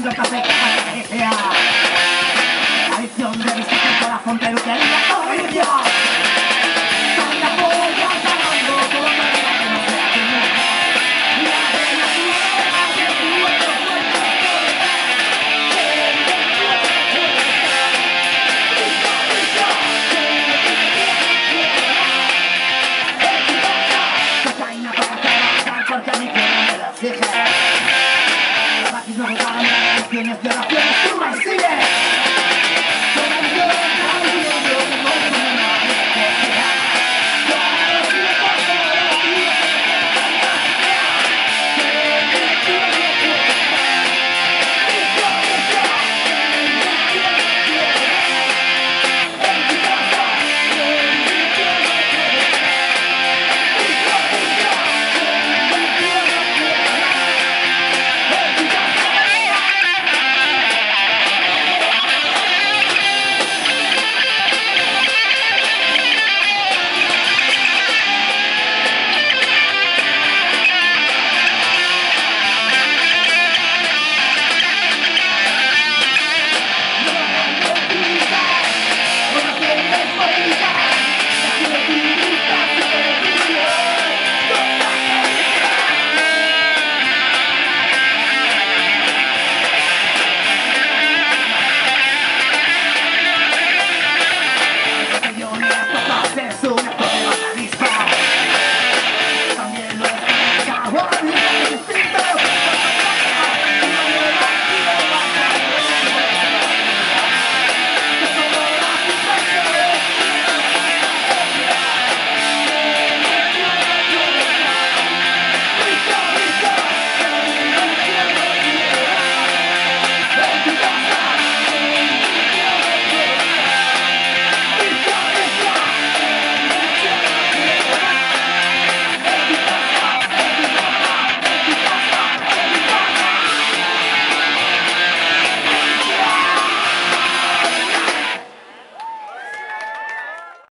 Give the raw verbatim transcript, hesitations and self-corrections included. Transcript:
sido el café que sea. La adicción de vista que el corazón peluquería provincia. Soy la polla pagando todo para que no sea tu mujer. Y la reina nueva de tu otro cuerpo. Cocaína para trabajar porque a mi cuerpo me lo exige. Los raquis no regalan las lecciones de oraciones, tú me sigues.